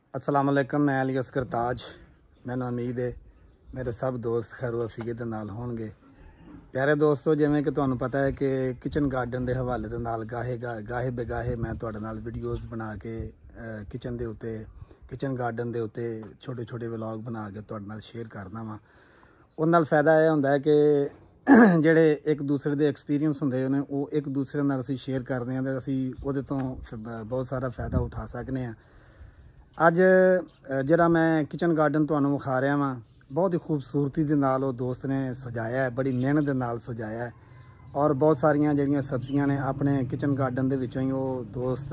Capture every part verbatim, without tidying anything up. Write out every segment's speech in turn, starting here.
अस्सलाम वालेकुम, मैं अली असगर ताज। मैंने उम्मीद है मेरे सब दोस्त खैर वफीए दे नाल होणगे। प्यारे दोस्तों, जिवें कि तुहानूं पता है कि किचन गार्डन के हवाले दे नाल गाहे गाहे बेगाहे मैं तुहाडे नाल वीडियोज़ बना के किचन दे उत्ते किचन गार्डन दे उत्ते छोटे छोटे व्लॉग बना के तुहाडे नाल शेयर करना वा। उहदे नाल फायदा यह हुंदा है कि ਜਿਹੜੇ एक दूसरे ਦੇ एक्सपीरियंस ਹੁੰਦੇ ਨੇ ਉਹ एक दूसरे ਨਾਲ ਅਸੀਂ शेयर ਕਰਦੇ ਹਾਂ ਤੇ ਅਸੀਂ ਉਹਦੇ ਤੋਂ ਬਹੁਤ ਸਾਰਾ ਫਾਇਦਾ ਉਠਾ ਸਕਨੇ ਆ। ਅੱਜ ਜਿਹੜਾ ਮੈਂ किचन गार्डन ਤੁਹਾਨੂੰ ਵਿਖਾ ਰਿਹਾ ਵਾਂ, बहुत ही खूबसूरती ਦੇ ਨਾਲ ਉਹ ਦੋਸਤ ਨੇ सजाया है, बड़ी मेहनत ਦੇ ਨਾਲ सजाया है और बहुत सारियां ਜਿਹੜੀਆਂ सब्जियां ने अपने किचन गार्डन ਦੇ ਵਿੱਚੋਂ ਹੀ ਉਹ ਦੋਸਤ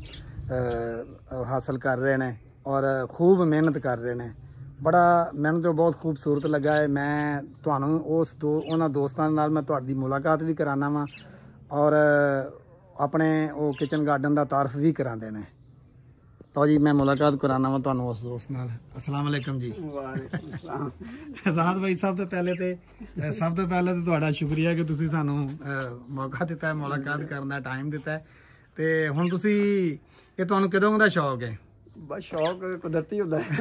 हासिल कर रहे हैं और खूब मेहनत कर रहे हैं। बड़ा मैंने तो बहुत खूबसूरत लगा है। मैं तुहानूं उस दो उन्हां दोस्तां नाल मैं तुहाडी मुलाकात भी कराना वा और अपने वो किचन गार्डन का तारफ भी करा देना। तो जी मैं मुलाकात कराना वा तुहानूं उस दोस्त नाल। अस्सलाम वालेकुम जी। आजाद भाई, सब तो पहले तो सब तो पहले तो तुहाडा शुक्रिया कि तुसीं सानूं मौका दिता है, मुलाकात करन दा टाइम दिता है। ते हुण तुसीं ये तुहानूं कदों दा शौक है? बस शौक कुदरती होता है।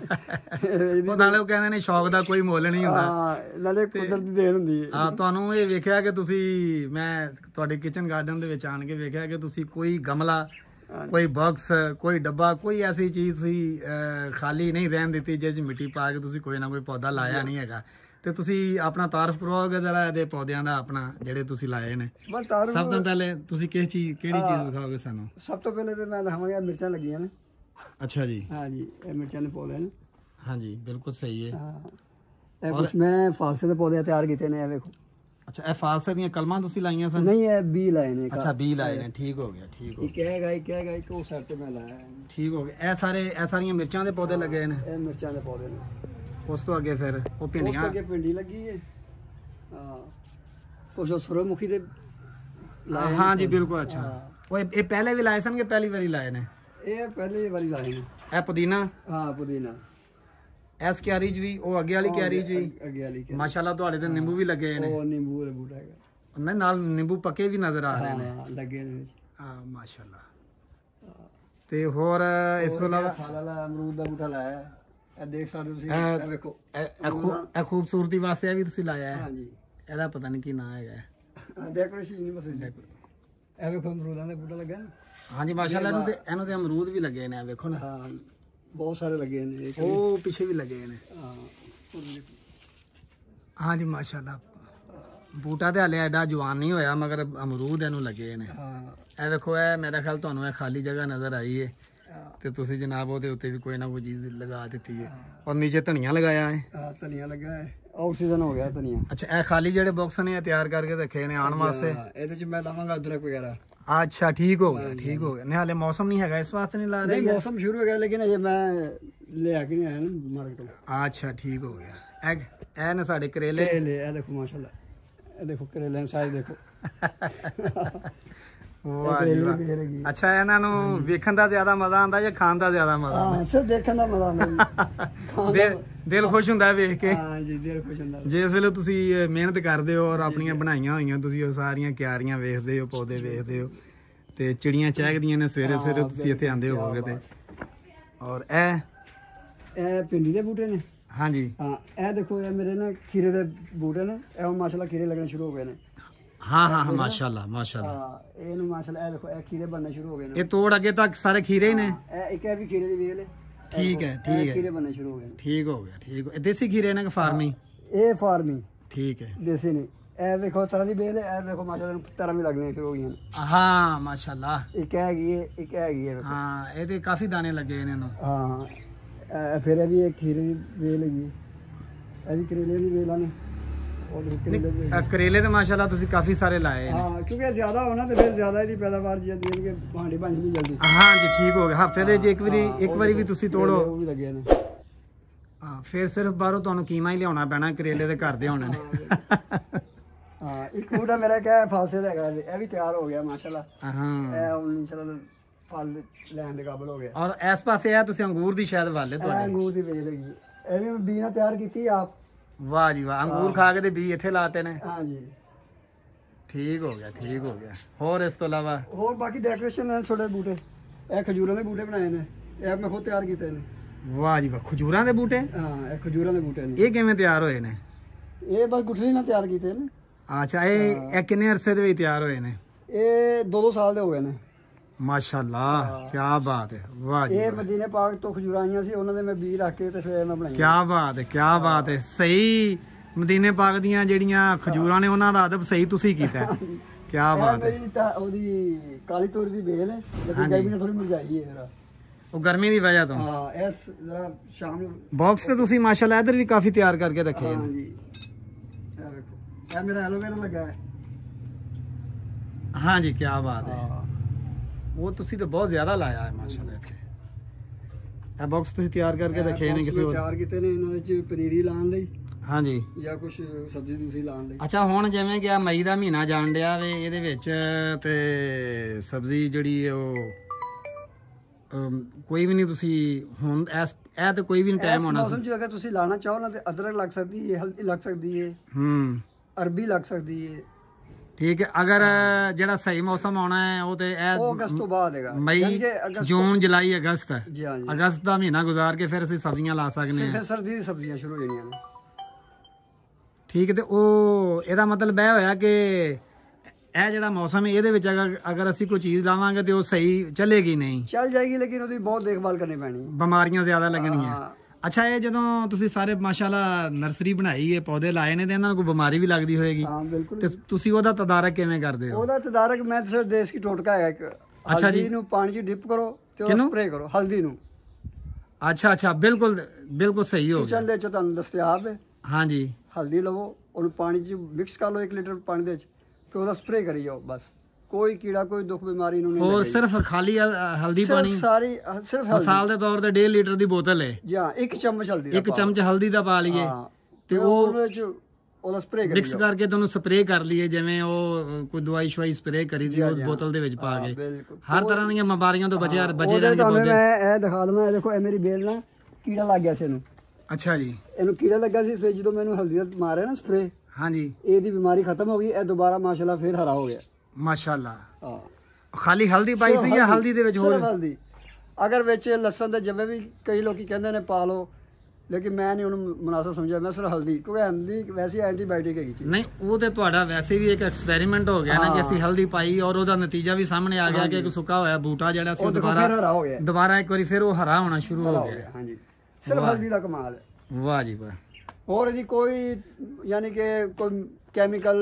ਉਹ ਨਾਲੇ ਉਹ ਕਹਿੰਦੇ ਨੇ ਸ਼ੌਕ ਦਾ ਕੋਈ ਮੁੱਲ ਨਹੀਂ ਹੁੰਦਾ। ਹਾਂ, ਨਾਲੇ ਕੁਦਰਤ ਦੀ ਦੇਣ ਹੁੰਦੀ ਹੈ। ਹਾਂ, ਤੁਹਾਨੂੰ ਇਹ ਵੇਖਿਆ ਕਿ ਤੁਸੀਂ ਮੈਂ ਤੁਹਾਡੇ ਕਿਚਨ ਗਾਰਡਨ ਦੇ ਵਿੱਚ ਆਣ ਕੇ ਵੇਖਿਆ ਕਿ ਤੁਸੀਂ ਕੋਈ ਗਮਲਾ, ਕੋਈ ਬਾਕਸ, ਕੋਈ ਡੱਬਾ, ਕੋਈ ਐਸੀ ਚੀਜ਼ ਤੁਸੀਂ ਖਾਲੀ ਨਹੀਂ ਰਹਿਣ ਦਿੱਤੀ ਜਿਸ 'ਚ ਮਿੱਟੀ ਪਾ ਕੇ ਤੁਸੀਂ ਕੋਈ ਨਾ ਕੋਈ ਪੌਦਾ ਲਾਇਆ ਨਹੀਂ ਹੈਗਾ। ਤੇ ਤੁਸੀਂ ਆਪਣਾ ਤਾਰਫ ਕਰਵਾਓਗੇ ਜਰਾ ਇਹਦੇ ਪੌਦਿਆਂ ਦਾ ਆਪਣਾ ਜਿਹੜੇ ਤੁਸੀਂ ਲਾਏ ਨੇ? ਸਭ ਤੋਂ ਪਹਿਲੇ ਤੁਸੀਂ ਕਿਸ ਚੀਜ਼ ਕਿਹੜੀ ਚੀਜ਼ ਵਿਖਾਓਗੇ ਸਾਨੂੰ? ਸਭ ਤੋਂ ਪਹਿਲੇ ਤੇ ਮੈਂ ਦਿਖਾਵਾਂਗਾ ਮਿਰਚਾਂ ਲੱਗੀਆਂ ਨੇ। अच्छा जी। हाँ जी, ये मिर्चा ने पौधे ने। हाँ जी, बिल्कुल सही है। हाँ, कुछ मैं फालसे के पौधे तैयार किए ने। देखो, अच्छा, ए फालसे दी कलमां तुसी लाईयां सन? नहीं, है बी लाए ने। अच्छा, बी लाए ने, ठीक हो गया, ठीक हो गया। क्या है क्या है तो साइड पे मैं लाया है। ठीक हो गया। ए सारे ए सारियां मिर्चां दे पौधे लगे ने? ए मिर्चां दे पौधे ने। उस तो अगे फिर ओ भिंडियां? उस अगे भिंडी लगी है। हां, कुछ सूरजमुखी दे लाए। हां जी, बिल्कुल। अच्छा, ओ ए पहले भी लाए सन कि पहली बारी लाए ने? ये पहले वाली लाए हैं। ए पुदीना? हाँ, पुदीना। एस क्यारी ज भी, ओ अगे वाली क्यारी ज भी? अगे वाली क्यारी। माशाल्लाह, ਤੁਹਾਡੇ ਤੇ ਨਿੰਬੂ ਵੀ ਲੱਗੇ ਨੇ। ਉਹ ਨਿੰਬੂ ਦਾ ਬੂਟਾ ਹੈਗਾ। ਉਹਨਾਂ ਨਾਲ ਨਿੰਬੂ ਪੱਕੇ ਵੀ ਨਜ਼ਰ ਆ ਰਹੇ ਨੇ। ਹਾਂ, ਲੱਗੇ ਨੇ ਵਿੱਚ। ਹਾਂ, ਮਾਸ਼ਾਅੱਲਾ। ਤੇ ਹੋਰ ਇਸ ਤੋਂ ਇਲਾਵਾ ਫਲ ਵਾਲਾ ਅਮਰੂਦ ਦਾ ਬੂਟਾ ਲਾਇਆ ਹੈ। ਇਹ ਦੇਖ ਸਕਦੇ ਹੋ ਤੁਸੀਂ। ਇਹ ਵੇਖੋ, ਇਹ ਖੂਬਸੂਰਤੀ ਵਾਸਤੇ ਇਹ ਵੀ ਤੁਸੀਂ ਲਾਇਆ ਹੈ? ਹਾਂ ਜੀ। ਇਹਦਾ ਪਤਾ ਨਹੀਂ ਕੀ ਨਾਮ ਹੈਗਾ। ਡੈਕੋਰੇਸ਼ਨ ਨਹੀਂ ਬਸ। ਇਹ ਵੇਖੋ ਅਮਰੂਦਾਂ ਦਾ ਬੂਟਾ ਲੱਗਾ ਨਾ। हाँ जी, माशाल्लाह। ਇਹਨੂੰ ਤੇ ਇਹਨੂੰ ਤੇ ਅਮਰੂਦ ਵੀ ਲੱਗੇ ਨੇ, ਵੇਖੋ ਨਾ। ਹਾਂ, ਬਹੁਤ ਸਾਰੇ ਲੱਗੇ ਨੇ। ਉਹ ਪਿੱਛੇ ਵੀ ਲੱਗੇ ਨੇ। ਹਾਂ ਹਾਂ ਜੀ, ਮਾਸ਼ਾਅੱਲਾ। ਬੂਟਾ ਤੇ ਹਲੇ ਐਡਾ ਜਵਾਨ ਨਹੀਂ ਹੋਇਆ ਮਗਰ ਅਮਰੂਦ ਇਹਨੂੰ ਲੱਗੇ ਨੇ। ਹਾਂ, ਇਹ ਵੇਖੋ, ਇਹ ਮੇਰਾ ਖਿਆਲ ਤੁਹਾਨੂੰ ਇਹ ਖਾਲੀ ਜਗ੍ਹਾ ਨਜ਼ਰ ਆਈ ਹੈ ਤੇ ਤੁਸੀਂ ਜਨਾਬ ਉਹਦੇ ਉੱਤੇ ਵੀ ਕੋਈ ਨਾ ਕੋਈ ਚੀਜ਼ ਲਗਾ ਦਿੱਤੀ ਹੈ। ਔਰ ਨੀਚੇ ਧਨੀਆ ਲਗਾਇਆ ਹੈ। ਹਾਂ, ਧਨੀਆ ਲੱਗਾ ਹੈ। ਆਊਟ ਸੀਜ਼ਨ ਹੋ ਗਿਆ ਧਨੀਆ। ਅੱਛਾ, ਇਹ ਖਾਲੀ ਜਿਹੜੇ ਬਾਕਸ ਨੇ ਇਹ ਤਿਆਰ ਕਰਕੇ ਰੱਖੇ ਨੇ ਆਉਣ ਵਾਸਤੇ? ਇਹਦੇ ਚ ਮੈਂ ਲਾਵਾਂਗਾ ਅਦਰਕ ਵਗੈਰਾ। अच्छा, ठीक हो गया, ठीक हो गया। नहीं, हाले मौसम नहीं है इस वास्ते नहीं ला रहे? नहीं, मौसम शुरू हो गया लेकिन ये मैं ले आके नहीं आया ना मार्केट में। अच्छा, ठीक हो गया। एग ए ने साडे करेले करेले, ये देखो माशाल्लाह, ये देखो करेले साइज देखो। वाह जी वाह। अच्छा, ਇਹਨਾਂ ਨੂੰ ਵੇਖਣ ਦਾ ਜ਼ਿਆਦਾ ਮਜ਼ਾ ਆਉਂਦਾ ਜਾਂ ਖਾਣ ਦਾ ਜ਼ਿਆਦਾ ਮਜ਼ਾ ਆਉਂਦਾ? ਹਾਂ, ਸਿਰ ਦੇਖਣ ਦਾ ਮਜ਼ਾ ਆਉਂਦਾ। ਦਿਲ ਖੁਸ਼ ਹੁੰਦਾ ਵੇਖ ਕੇ। ਹਾਂ ਜੀ, ਦਿਲ ਖੁਸ਼ ਹੁੰਦਾ। ਜਿਸ ਵੇਲੇ ਤੁਸੀਂ ਮਿਹਨਤ ਕਰਦੇ ਹੋ ਔਰ ਆਪਣੀਆਂ ਬਣਾਈਆਂ ਹੋਈਆਂ ਤੁਸੀਂ ਉਹ ਸਾਰੀਆਂ ਕਿਆਰੀਆਂ ਵੇਖਦੇ ਹੋ, ਪੌਦੇ ਵੇਖਦੇ ਹੋ ਤੇ ਚਿੜੀਆਂ ਚਹਿਕਦੀਆਂ ਨੇ ਸਵੇਰੇ ਸਵੇਰੇ ਤੁਸੀਂ ਇੱਥੇ ਆਉਂਦੇ ਹੋਵੋਗੇ ਤੇ। ਔਰ ਇਹ ਇਹ ਭਿੰਡੀ ਦੇ ਬੂਟੇ ਨੇ। ਹਾਂ ਜੀ। ਹਾਂ, ਇਹ ਦੇਖੋ, ਇਹ ਮੇਰੇ ਨਾ ਖੀਰੇ ਦੇ ਬੂਟੇ ਨੇ। ਇਹ ਮਾਸ਼ਾਅੱਲਾ ਖੀਰੇ ਲੱਗਣੇ ਸ਼ੁਰੂ ਹੋ ਗਏ ਨੇ। हाँ हाँ हाँ, माशाल्लाह माशाल्लाह। ਇਹਨੂੰ ਮਾਸ਼ਾਅੱਲਾ ਇਹ ਦੇਖੋ, ਇਹ ਖੀਰੇ ਬਣਨੇ ਸ਼ੁਰੂ ਹੋ ਗਏ ਨੇ। ਇਹ ਤੋੜ ਅੱਗੇ ਤੱਕ ਸਾਰੇ ਖੀਰੇ ਹੀ ਨੇ? ਇਹ ਇੱਕ ਇਹ ਵੀ ਖੀਰੇ ਦੀ ਵੇਲ ਹੈ। ਠੀਕ ਹੈ, ਠੀਕ ਹੈ। ਖੀਰੇ ਬਣਨੇ ਸ਼ੁਰੂ ਹੋ ਗਏ ਨੇ। ਠੀਕ ਹੋ ਗਿਆ, ਠੀਕ ਹੋ। ਦੇਸੀ ਖੀਰੇ ਨੇ ਕਿ ਫਾਰਮੀ? ਇਹ ਫਾਰਮੀ। ਠੀਕ ਹੈ, ਦੇਸੀ ਨਹੀਂ। ਇਹ ਵੇਖੋ ਤਰ੍ਹਾਂ ਦੀ ਵੇਲ ਹੈ। ਇਹ ਵੇਖੋ ਮਾਸ਼ਾਅੱਲਾ ਤਰ੍ਹਾਂ ਵੀ ਲੱਗਣੇ ਸ਼ੁਰੂ ਹੋ ਗਈਆਂ ਨੇ। ਹਾਂ, ਮਾਸ਼ਾਅੱਲਾ। ਇੱਕ ਹੈਗੀ ਹੈ, ਇੱਕ ਹੈਗੀ ਹੈ। ਹਾਂ, ਇਹਦੇ ਕਾਫੀ ਦਾਣੇ ਲੱਗੇ ਨੇ ਇਹਨੂੰ। ਹਾਂ, ਇਹ ਫਿਰ ਇਹ ਵੀ ਇੱਕ ਖੀਰੇ ਦੀ ਵੇਲ ਹੈਗੀ। ਇਹ ਵੀ ਕਰੇਲੇ ਦੀ ਵੇਲ ਨੇ। करेले तो माशाल्लाह तुसी काफी सारे लाए हैं। हां, क्योंकि ज्यादा होना तो फिर ज्यादा ही पैदावार जल्दी यानी कि भांडी बन नहीं जल्दी। हां जी, ठीक हो गया। हफ्ते दे एक बारी एक बारी भी तुसी तोड़ो। वो भी लगे ने। हां, फिर सिर्फ बाहरों ਤੁਹਾਨੂੰ कीमा ही लियाना पैना, करेले ਦੇ ਘਰ ਦੇ ਹੋਣੇ ਨੇ। हां, एक बूटा मेरा क्या है फालसे ਦਾ ਹੈਗਾ, ਇਹ ਵੀ ਤਿਆਰ ਹੋ ਗਿਆ ਮਾਸ਼ਾਅल्लाह। हां, ਇਹ ਹੁਣ ਇੰਸ਼ਾਅल्लाह ਫਲ ਲੈਣ ਦੇ ਕਾਬਲ ਹੋ ਗਿਆ। ਔਰ ਇਸ ਪਾਸੇ ਆ ਤੁਸੀਂ ਅੰਗੂਰ ਦੀ ਸ਼ਾਇਦ ਵਾਲੇ ਤੁਹਾਡੇ? ਅੰਗੂਰ ਦੀ ਵੇਲ ਹੈਗੀ। ਇਹ ਵੀ ਬੀ ਨਾਲ ਤਿਆਰ ਕੀਤੀ ਆਪ। वाह जी वाह। अंगूर खा के बी इत्थे लाते ने? हाँ जी, ठीक हो गया, ठीक हो गया। और इस तो अलावा और बाकी डेकोरेशन है छोटे बूटे। ਇਹ ਖਜੂਰਾਂ ਦੇ ਬੂਟੇ ਬਣਾਏ ਨੇ। ਇਹ ਮੈਂ ਖੁਦ ਤਿਆਰ ਕੀਤੇ ਨੇ। ਵਾਹ ਜੀ ਵਾਹ, ਖਜੂਰਾਂ ਦੇ ਬੂਟੇ? ਹਾਂ, ਇਹ ਖਜੂਰਾਂ ਦੇ ਬੂਟੇ ਨੇ। ਇਹ ਕਿਵੇਂ ਤਿਆਰ ਹੋਏ ਨੇ? ਇਹ ਬਸ ਗੁਠਲੀ ਨਾਲ ਤਿਆਰ ਕੀਤੇ ਨੇ। ਅੱਛਾ, ਇਹ ਇਹ ਕਿੰਨੇ ਅਰਸੇ ਦੇ ਵਿੱਚ ਤਿਆਰ ਹੋਏ ਨੇ? ਇਹ ਦੋ ਦੋ ਸਾਲ ਦੇ ਹੋ ਗਏ ਨੇ। ਮਾਸ਼ਾਅੱਲਾ, ਕੀ ਬਾਤ ਹੈ, ਵਾਹ ਜੀ। ਇਹ ਮਦੀਨੇ ਪਾਕ ਤੋਂ ਖਜੂਰਾਂ ਆਈਆਂ ਸੀ, ਉਹਨਾਂ ਦੇ ਮੈਂ ਬੀਜ ਰੱਖ ਕੇ ਤੇ ਫਿਰ ਮੈਂ ਬਣਾਈਆਂ। ਕੀ ਬਾਤ ਹੈ, ਕੀ ਬਾਤ ਹੈ। ਸਹੀ ਮਦੀਨੇ ਪਾਕ ਦੀਆਂ ਜਿਹੜੀਆਂ ਖਜੂਰਾਂ ਨੇ ਉਹਨਾਂ ਦਾ ਅਦਬ ਸਹੀ ਤੁਸੀਂ ਕੀਤਾ। ਕੀ ਬਾਤ ਹੈ। ਮੇਰੀ ਤਾਂ ਉਹਦੀ ਕਾਲੀ ਤੋਰੀ ਦੀ ਵੇਲ ਹੈ, ਲੇਕਿਨ ਗਰਮੀ ਨਾਲ ਥੋੜੀ ਮੁਰਝਾਈ ਹੈ ਜਰਾ। ਉਹ ਗਰਮੀ ਦੀ ਵਜ੍ਹਾ ਤੋਂ? ਹਾਂ, ਇਸ ਜਰਾ ਸ਼ਾਮ ਨੂੰ। ਬਾਕਸ ਤੇ ਤੁਸੀਂ ਮਾਸ਼ਾਅੱਲਾ ਇਧਰ ਵੀ ਕਾਫੀ ਤਿਆਰ ਕਰਕੇ ਰੱਖੇ ਨੇ। ਹਾਂ ਜੀ, ਇਹ ਵੇਖੋ, ਇਹ ਮੇਰਾ ਐਲੋਵੇਰਾ ਲੱਗਾ ਹੈ। ਹਾਂ ਜੀ, ਕੀ ਬਾਤ ਹੈ। ਉਹ ਤੁਸੀਂ ਤਾਂ ਬਹੁਤ ਜ਼ਿਆਦਾ ਲਾਇਆ ਹੈ ਮਾਸ਼ਾਅੱਲਾ ਇੱਥੇ। ਇਹ ਬਾਕਸ ਤੁਸੀਂ ਤਿਆਰ ਕਰਕੇ ਰੱਖੇ ਨੇ ਕਿਸੇ ਹੋਰ? ਤਿਆਰ ਕੀਤੇ ਨੇ, ਇਹਨਾਂ ਵਿੱਚ ਪਨੀਰੀ ਲਾਉਣ ਲਈ। ਹਾਂ ਜੀ, ਜਾਂ ਕੁਝ ਸਬਜ਼ੀ ਦੂਸਰੀ ਲਾਉਣ ਲਈ। ਅੱਛਾ, ਹੁਣ ਜਿਵੇਂ ਕਿ ਆ ਮਈ ਦਾ ਮਹੀਨਾ ਜਾਣ ਡਿਆ ਵੇ, ਇਹਦੇ ਵਿੱਚ ਤੇ ਸਬਜ਼ੀ ਜਿਹੜੀ ਉਹ ਅਮ, ਕੋਈ ਵੀ ਨਹੀਂ ਤੁਸੀਂ ਹੁਣ ਇਸ ਇਹ ਤੇ ਕੋਈ ਵੀ ਨਹੀਂ ਟਾਈਮ ਹੋਣਾ। ਮੌਸਮ 'ਚ ਅਗਰ ਤੁਸੀਂ ਲਾਣਾ ਚਾਹੋ ਨਾ ਤੇ ਅਦਰਕ ਲੱਗ ਸਕਦੀ ਹੈ, ਹਲਦੀ ਲੱਗ ਸਕਦੀ ਹੈ, ਹੂੰ, ਅਰਬੀ ਲੱਗ ਸਕਦੀ ਹੈ। ਠੀਕ ਹੈ। ਅਗਰ ਜਿਹੜਾ ਸਹੀ ਮੌਸਮ ਆਉਣਾ ਹੈ ਉਹ ਤੇ ਇਹ ਉਹ ਅਗਸਤ ਤੋਂ ਬਾਅਦ ਹੈਗਾ। ਮਈ, ਜੂਨ, ਜੁਲਾਈ, ਅਗਸਤ ਹੈ। ਜੀ ਹਾਂ ਜੀ, ਅਗਸਤ ਦਾ ਮਹੀਨਾ ਗੁਜ਼ਾਰ ਕੇ ਫਿਰ ਅਸੀਂ ਸਬਜ਼ੀਆਂ ਲਾ ਸਕਦੇ ਹਾਂ। ਫਿਰ ਸਰਦੀ ਦੀ ਸਬਜ਼ੀਆਂ ਸ਼ੁਰੂ ਹੋ ਜਾਣੀਆਂ ਨੇ। ਠੀਕ ਹੈ। ਤੇ ਉਹ ਇਹਦਾ ਮਤਲਬ ਇਹ ਹੋਇਆ ਕਿ ਇਹ ਜਿਹੜਾ ਮੌਸਮ ਹੈ ਇਹਦੇ ਵਿੱਚ ਅਗਰ ਅਗਰ ਅਸੀਂ ਕੋਈ ਚੀਜ਼ ਲਾਵਾਂਗੇ ਤੇ ਉਹ ਸਹੀ ਚੱਲੇਗੀ ਨਹੀਂ? ਚੱਲ ਜਾਏਗੀ, ਲੇਕਿਨ ਉਹਦੀ ਬਹੁਤ ਦੇਖਭਾਲ ਕਰਨੀ ਪੈਣੀ ਹੈ, ਬਿਮਾਰੀਆਂ ਜ਼ਿਆਦਾ ਲੱਗਣਗੀਆਂ। ਅੱਛਾ, ਇਹ ਜਦੋਂ ਤੁਸੀਂ ਸਾਰੇ ਮਾਸ਼ਾਅੱਲਾ ਨਰਸਰੀ ਬਣਾਈ ਹੈ, ਪੌਦੇ ਲਾਏ ਨੇ, ਤੇ ਇਹਨਾਂ ਨੂੰ ਕੋਈ ਬਿਮਾਰੀ ਵੀ ਲੱਗਦੀ ਹੋਏਗੀ? ਹਾਂ ਬਿਲਕੁਲ। ਤੇ ਤੁਸੀਂ ਉਹਦਾ ਤਦਾਰਕ ਕਿਵੇਂ ਕਰਦੇ ਹੋ? ਉਹਦਾ ਤਦਾਰਕ ਮੈਂ ਸਿਰਫ ਦੇਸੀ ਟੋਟਕਾ ਹੈਗਾ ਇੱਕ। ਅੱਛਾ ਜੀ। ਹਲਦੀ ਨੂੰ ਪਾਣੀ 'ਚ ਡਿਪ ਕਰੋ ਤੇ ਉਹ ਸਪਰੇ ਕਰੋ, ਹਲਦੀ ਨੂੰ। ਅੱਛਾ ਅੱਛਾ, ਬਿਲਕੁਲ ਬਿਲਕੁਲ ਸਹੀ ਹੋ ਗਿਆ। ਕਿਚਨ ਦੇ 'ਚ ਤੁਹਾਨੂੰ ਦਸਤਿਆਬ ਹੈ। ਹਾਂ ਜੀ। ਹਲਦੀ ਲਵੋ, ਉਹਨੂੰ ਪਾਣੀ 'ਚ ਮਿਕਸ ਕਰ ਲਓ ਇੱਕ ਲੀਟਰ ਪਾਣੀ ਦੇ ਵਿੱਚ, ਫਿਰ ਉਹਦਾ ਸਪਰੇ ਕਰੀ ਜਾਓ। ਬਸ ਕੋਈ ਕੀੜਾ ਕੋਈ ਦੁੱਖ ਬਿਮਾਰੀ ਨੂੰ ਨਹੀਂ। ਹੋਰ ਸਿਰਫ ਖਾਲੀ ਹਲਦੀ ਪਾਣੀ? ਸਾਰੀ ਸਿਰਫ ਮਿਸਾਲ ਦੇ ਤੌਰ ਤੇ ਡੇਢ ਲੀਟਰ ਦੀ ਬੋਤਲ ਹੈ। ਜੀ ਹਾਂ, ਇੱਕ ਚਮਚ ਹਲਦੀ ਦਾ, ਇੱਕ ਚਮਚ ਹਲਦੀ ਦਾ ਪਾ ਲਈਏ ਤੇ ਉਹ ਉਹਦੇ 'ਚ ਉਹਦਾ ਸਪਰੇ ਕਰੀ ਮਿਕਸ ਕਰਕੇ ਤੁਹਾਨੂੰ ਸਪਰੇ ਕਰ ਲਈਏ, ਜਿਵੇਂ ਉਹ ਕੋਈ ਦਵਾਈ ਸ਼ਵਾਈ ਸਪਰੇ ਕਰੀ ਦੀ ਉਸ ਬੋਤਲ ਦੇ ਵਿੱਚ ਪਾ ਕੇ। ਹਰ ਤਰ੍ਹਾਂ ਦੀਆਂ ਬਿਮਾਰੀਆਂ ਤੋਂ ਬਚੇ ਬਚੇ ਰਹਿਣਗੇ ਪੌਦੇ। ਮੈਂ ਇਹ ਦਿਖਾ ਦਵਾਂ, ਇਹ ਦੇਖੋ, ਇਹ ਮੇਰੀ ਬੇਲ ਨਾਲ ਕੀੜਾ ਲੱਗ ਗਿਆ ਸੀ ਇਹਨੂੰ। ਅੱਛਾ ਜੀ। ਇਹਨੂੰ ਕੀੜਾ ਲੱਗਾ ਸੀ, ਫਿਰ ਜਦੋਂ ਮੈਨੂੰ ਹਲਦੀ ਦਾ ਮਾਰਿਆ ਨਾ ਸਪਰੇ, ਹਾਂ ਜੀ, ਇਹਦੀ ਬਿਮਾਰੀ ਖਤਮ ਹੋ ਗਈ। ਇਹ ਦੁਬਾਰਾ ਮਾਸ਼ਾਅੱਲਾ ਫਿਰ ਹਰਾ ਹੋ ਗਿਆ। ਮਾਸ਼ਾਅੱਲਾ। ਹਾਂ, ਖਾਲੀ ਹਲਦੀ ਪਾਈ ਸੀ ਜਾਂ ਹਲਦੀ ਦੇ ਵਿੱਚ ਹੋਰ? ਸਿਰਫ ਹਲਦੀ। ਅਗਰ ਵਿੱਚ ਲਸਣ ਦੇ ਜਿਵੇਂ ਵੀ ਕਈ ਲੋਕੀ ਕਹਿੰਦੇ ਨੇ ਪਾ ਲਓ, ਲੇਕਿਨ ਮੈਂ ਨਹੀਂ ਉਹਨੂੰ ਮੁਨਾਸਬ ਸਮਝਿਆ। ਮੈਂ ਸਿਰਫ ਹਲਦੀ, ਕਿਉਂਕਿ ਹਲਦੀ ਵੈਸੇ ਐਂਟੀਬਾਇਓਟਿਕ ਹੈਗੀ ਚੀਜ਼। ਨਹੀਂ, ਉਹ ਤੇ ਤੁਹਾਡਾ ਵੈਸੇ ਵੀ ਇੱਕ ਐਕਸਪੈਰੀਮੈਂਟ ਹੋ ਗਿਆ ਨਾ ਕਿ ਅਸੀਂ ਹਲਦੀ ਪਾਈ ਔਰ ਉਹਦਾ ਨਤੀਜਾ ਵੀ ਸਾਹਮਣੇ ਆ ਗਿਆ ਕਿ ਇੱਕ ਸੁੱਕਾ ਹੋਇਆ ਬੂਟਾ ਜਿਹੜਾ ਸੀ ਉਹ ਦੁਬਾਰਾ ਹਰਾ ਹੋ ਗਿਆ। ਦੁਬਾਰਾ ਇੱਕ ਵਾਰੀ ਫਿਰ ਉਹ ਹਰਾ ਹੋਣਾ ਸ਼ੁਰੂ ਹੋ ਗਿਆ। ਹਾਂਜੀ, ਸਿਰਫ ਹਲਦੀ ਦਾ ਕਮਾਲ ਹੈ। ਵਾਹ ਜੀ ਵਾਹ। ਹੋਰ ਇਹਦੀ ਕੋਈ ਯਾਨੀ ਕਿ ਕੋਈ ਕੈਮੀਕਲ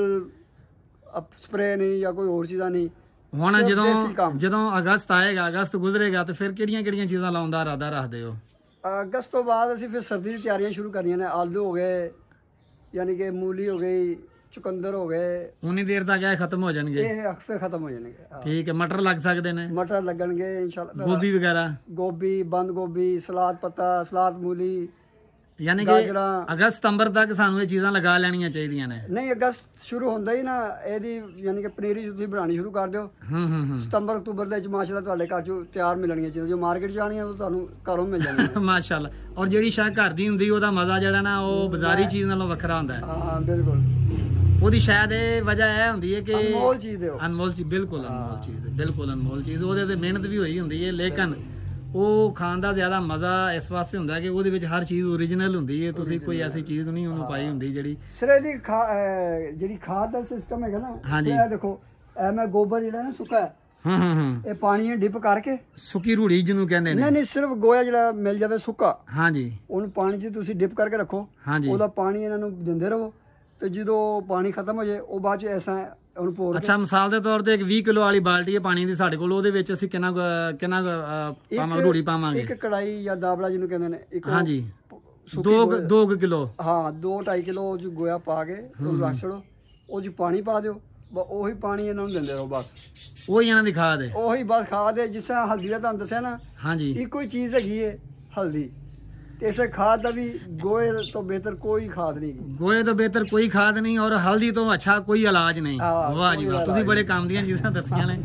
ਸਪਰੇ ਨਹੀਂ ਜਾਂ ਕੋਈ ਹੋਰ ਚੀਜ਼ਾਂ ਨਹੀਂ। ਹੁਣ ਜਦੋਂ ਜਦੋਂ ਅਗਸਤ ਆਏਗਾ, ਅਗਸਤ ਗੁਜ਼ਰੇਗਾ, ਤੇ ਫਿਰ ਕਿਹੜੀਆਂ ਕਿਹੜੀਆਂ ਚੀਜ਼ਾਂ ਲਾਉਣ ਦਾ ਇਰਾਦਾ ਰੱਖਦੇ ਹੋ? ਅਗਸਤ ਤੋਂ ਬਾਅਦ ਅਸੀਂ ਫਿਰ ਸਰਦੀ ਦੀ ਤਿਆਰੀਆਂ ਸ਼ੁਰੂ ਕਰਨੀਆਂ ਨੇ। ਆਲੂ ਹੋ ਗਏ, ਯਾਨੀ ਕਿ ਮੂਲੀ ਹੋ ਗਈ, ਚੁਕੰਦਰ ਹੋ ਗਏ। ਉਨੀ ਦੇਰ ਤੱਕ ਇਹ ਖਤਮ ਹੋ ਜਾਣਗੇ? ਇਹ ਫਿਰ ਖਤਮ ਹੋ ਜਾਣਗੇ। ਠੀਕ ਹੈ। ਮਟਰ ਲੱਗ ਸਕਦੇ ਨੇ? ਮਟਰ ਲੱਗਣਗੇ ਇਨਸ਼ਾਅੱਲਾ। ਗੋਭੀ ਵਗੈਰਾ? ਗੋਭੀ, ਬੰਦ ਗੋਭੀ, ਸਲਾਦ ਪੱਤਾ, ਸਲਾਦ ਮੂਲੀ। ਯਾਨੀ ਕਿ ਅਗਸਤ ਸਤੰਬਰ ਤੱਕ ਸਾਨੂੰ ਇਹ ਚੀਜ਼ਾਂ ਲਗਾ ਲੈਣੀਆਂ ਚਾਹੀਦੀਆਂ ਨੇ? ਨਹੀਂ, ਅਗਸਤ ਸ਼ੁਰੂ ਹੁੰਦਾ ਹੀ ਨਾ ਇਹਦੀ ਯਾਨੀ ਕਿ ਪਨੀਰੀ ਤੁਸੀਂ ਬਣਾਉਣੀ ਸ਼ੁਰੂ ਕਰ ਦਿਓ। ਹੂੰ ਹੂੰ ਹੂੰ। ਸਤੰਬਰ ਅਕਤੂਬਰ ਦੇ ਵਿੱਚ ਮਾਸ਼ਾਅੱਲਾ ਤੁਹਾਡੇ ਘਰ 'ਚੋਂ ਤਿਆਰ ਮਿਲਣਗੀਆਂ ਚੀਜ਼ਾਂ। ਜੋ ਮਾਰਕੀਟ ਜਾਣੀਆਂ ਉਹ ਤੁਹਾਨੂੰ ਘਰੋਂ ਮਿਲ ਜਾਣਗੀਆਂ। ਮਾਸ਼ਾਅੱਲਾ। ਔਰ ਜਿਹੜੀ ਸ਼ਾਹ ਘਰ ਦੀ ਹੁੰਦੀ ਉਹਦਾ ਮਜ਼ਾ ਜਿਹੜਾ ਨਾ ਉਹ ਬਾਜ਼ਾਰੀ ਚੀਜ਼ ਨਾਲੋਂ ਵੱਖਰਾ ਹੁੰਦਾ ਹੈ। ਹਾਂ ਬਿਲਕੁਲ। ਉਹਦੀ ਸ਼ਾਇਦ ਇਹ ਵਜ੍ਹਾ ਇਹ ਹੁੰਦੀ ਹੈ ਕਿ ਅਨਮੋਲ ਚੀਜ਼ ਦਿਓ। ਅਨਮੋਲ ਚੀਜ਼, ਬਿਲਕੁਲ ਅਨਮੋਲ ਚੀਜ਼, ਬਿਲਕੁਲ ਅਨਮੋਲ ਚੀਜ਼। ਉਹਦੇ ਤੇ ਮਿਹਨਤ ਵੀ ਹੋਈ ਹੁੰਦੀ ਹੈ, ਲੇਕਿਨ ਉਹ ਖਾਣ ਦਾ ਜ਼ਿਆਦਾ ਮਜ਼ਾ ਇਸ ਵਾਸਤੇ ਹੁੰਦਾ ਕਿ ਉਹਦੇ ਵਿੱਚ ਹਰ ਚੀਜ਼ ਓਰੀਜਨਲ ਹੁੰਦੀ ਹੈ। ਤੁਸੀਂ ਕੋਈ ਐਸੀ ਚੀਜ਼ ਨਹੀਂ ਉਹਨੂੰ ਪਾਈ ਹੁੰਦੀ ਜਿਹੜੀ ਸਿਰੇ ਦੀ ਜਿਹੜੀ ਖਾਦ ਦਾ ਸਿਸਟਮ ਹੈਗਾ ਨਾ। ਇਹ ਦੇਖੋ, ਇਹ ਮੈਂ ਗੋਬਰ ਜਿਹੜਾ ਨਾ ਸੁੱਕਾ ਹੈ, ਹਾਂ ਹਾਂ ਹਾਂ, ਇਹ ਪਾਣੀ ਡਿਪ ਕਰਕੇ, ਸੁੱਕੀ ਰੂੜੀ ਜਿਹਨੂੰ ਕਹਿੰਦੇ ਨੇ। ਨਹੀਂ ਨਹੀਂ, ਸਿਰਫ ਗੋਇਆ ਜਿਹੜਾ ਮਿਲ ਜਾਵੇ ਸੁੱਕਾ, ਹਾਂ ਜੀ, ਉਹਨੂੰ ਪਾਣੀ 'ਚ ਤੁਸੀਂ ਡਿਪ ਕਰਕੇ ਰੱਖੋ। ਹਾਂ ਜੀ। ਉਹਦਾ ਪਾਣੀ ਇਹਨਾਂ ਨੂੰ ਦਿੰਦੇ ਰਹੋ, ਤੇ ਜਦੋਂ ਪਾਣੀ ਖਤਮ ਹੋ ਜਾਏ ਉਹ ਬਾਅਦ 'ਚ ਐਸਾ ਉਹਨੂੰ ਪੋਰ। ਅੱਛਾ, ਮਿਸਾਲ ਦੇ ਤੌਰ ਤੇ ਇੱਕ ਵੀਹ ਕਿਲੋ ਵਾਲੀ ਬਾਲਟੀ ਹੈ ਪਾਣੀ ਦੀ ਸਾਡੇ ਕੋਲ, ਉਹਦੇ ਵਿੱਚ ਅਸੀਂ ਕਿੰਨਾ ਕਿੰਨਾ ਪਾਵਾਂਗੇ ਰੂੜੀ ਪਾਵਾਂਗੇ? ਇੱਕ ਕੜਾਈ ਜਾਂ ਦਾਬਲਾ ਜਿਹਨੂੰ ਕਹਿੰਦੇ ਨੇ, ਇੱਕ। ਹਾਂ ਜੀ, ਦੋ ਦੋ ਕਿਲੋ। ਹਾਂ, ਦੋ ਢਾਈ ਕਿਲੋ ਉਹ 'ਚ ਗੋਇਆ ਪਾ ਕੇ ਉਹਨੂੰ ਰੱਖ ਛੜੋ। ਉਹ 'ਚ ਪਾਣੀ ਪਾ ਦਿਓ, ਉਹੀ ਪਾਣੀ ਇਹਨਾਂ ਨੂੰ ਦਿੰਦੇ ਰਹੋ। ਬਸ ਉਹੀ ਇਹਨਾਂ ਦੀ ਖਾਦ ਹੈ। ਉਹੀ ਬਸ ਖਾਦ ਹੈ। ਜਿਸ ਤਰ੍ਹਾਂ ਹਲਦੀ ਦਾ ਤੁਹਾਨੂੰ ਦੱਸਿਆ ਨਾ, ਹਾਂ ਜੀ, ਇੱਕੋ ਹੀ ਚੀਜ਼ ਹੈਗੀ ਹੈ ਹਲਦੀ। ਤੇ ਇਸੇ ਖਾਦ ਦਾ ਵੀ ਗੋਏ ਤੋਂ ਬਿਹਤਰ ਕੋਈ ਖਾਦ ਨਹੀਂ। ਗੋਏ ਤੋਂ ਬਿਹਤਰ ਕੋਈ ਖਾਦ ਨਹੀਂ ਔਰ ਹਲਦੀ ਤੋਂ ਅੱਛਾ ਕੋਈ ਇਲਾਜ ਨਹੀਂ। ਵਾਹ ਜੀ ਵਾਹ, ਤੁਸੀਂ ਬੜੇ ਕੰਮ ਦੀਆਂ ਚੀਜ਼ਾਂ ਦੱਸੀਆਂ ਨੇ।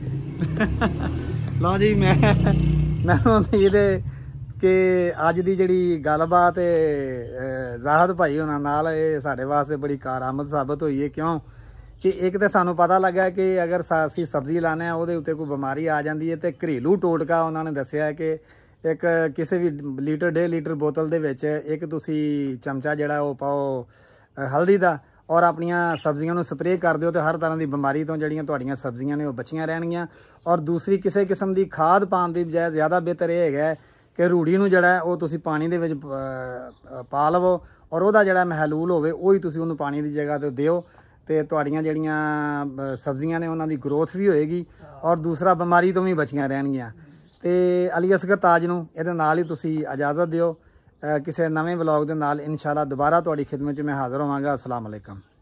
ਲਓ ਜੀ, ਮੈਂ ਮੈਨੂੰ ਉਮੀਦ ਹੈ ਕਿ ਅੱਜ ਦੀ ਜਿਹੜੀ ਗੱਲਬਾਤ ਹੈ ਜ਼ਾਹਦ ਭਾਈ ਉਹਨਾਂ ਨਾਲ, ਇਹ ਸਾਡੇ ਵਾਸਤੇ ਬੜੀ ਕਾਰਾਮਦ ਸਾਬਤ ਹੋਈ ਹੈ। ਕਿਉਂ ਕਿ ਇੱਕ ਤਾਂ ਸਾਨੂੰ ਪਤਾ ਲੱਗਾ ਕਿ ਅਗਰ ਅਸੀਂ ਸਬਜ਼ੀ ਲਾਉਂਦੇ ਹਾਂ ਉਹਦੇ ਉੱਤੇ ਕੋਈ ਬਿਮਾਰੀ ਆ ਜਾਂਦੀ ਹੈ, ਤੇ ਘਰੇਲੂ ਟੋਟਕਾ ਉਹਨਾਂ ਨੇ ਦੱਸਿਆ ਕਿ ਇੱਕ ਕਿਸੇ ਵੀ ਲੀਟਰ ਡੇਢ ਲੀਟਰ ਬੋਤਲ ਦੇ ਵਿੱਚ ਇੱਕ ਤੁਸੀਂ ਚਮਚਾ ਜਿਹੜਾ ਉਹ ਪਾਓ ਅ, ਹਲਦੀ ਦਾ, ਔਰ ਆਪਣੀਆਂ ਸਬਜ਼ੀਆਂ ਨੂੰ ਸਪਰੇਅ ਕਰ ਦਿਓ ਤੇ ਹਰ ਤਰ੍ਹਾਂ ਦੀ ਬਿਮਾਰੀ ਤੋਂ ਜਿਹੜੀਆਂ ਤੁਹਾਡੀਆਂ ਸਬਜ਼ੀਆਂ ਨੇ ਉਹ ਬਚੀਆਂ ਰਹਿਣਗੀਆਂ। ਔਰ ਦੂਸਰੀ ਕਿਸੇ ਕਿਸਮ ਦੀ ਖਾਦ ਪਾਉਣ ਦੀ ਬਜਾਏ ਜ਼ਿਆਦਾ ਬਿਹਤਰ ਇਹ ਹੈਗਾ ਕਿ ਰੂੜੀ ਨੂੰ ਜਿਹੜਾ ਉਹ ਤੁਸੀਂ ਪਾਣੀ ਦੇ ਵਿੱਚ ਪਾ ਲਵੋ, ਔਰ ਉਹਦਾ ਜਿਹੜਾ ਮਹਿਲੂਲ ਹੋਵੇ ਉਹੀ ਤੁਸੀਂ ਉਹਨੂੰ ਪਾਣੀ ਦੀ ਜਗ੍ਹਾ ਤੇ ਦਿਓ, ਤੇ ਤੁਹਾਡੀਆਂ ਜਿਹੜੀਆਂ ਸਬਜ਼ੀਆਂ ਨੇ ਉਹਨਾਂ ਦੀ ਗਰੋਥ ਵੀ ਹੋਏਗੀ ਔਰ ਦੂਸਰਾ ਬਿਮਾਰੀ ਤੋਂ ਵੀ ਬਚੀਆਂ ਰਹਿਣਗੀਆਂ। ਤੇ ਅਲੀ ਅਸਗਰ ਤਾਜ ਨੂੰ ਇਹਦੇ ਨਾਲ ਹੀ ਤੁਸੀਂ ਇਜਾਜ਼ਤ ਦਿਓ। ਕਿਸੇ ਨਵੇਂ ਵਲੌਗ ਦੇ ਨਾਲ ਇਨਸ਼ਾਅੱਲਾ ਦੁਬਾਰਾ ਤੁਹਾਡੀ ਖਿਦਮਤ 'ਚ ਮੈਂ ਹਾਜ਼ਰ ਹੋਵਾਂਗਾ। ਅਸਲਾਮ ਅਲੈਕਮ।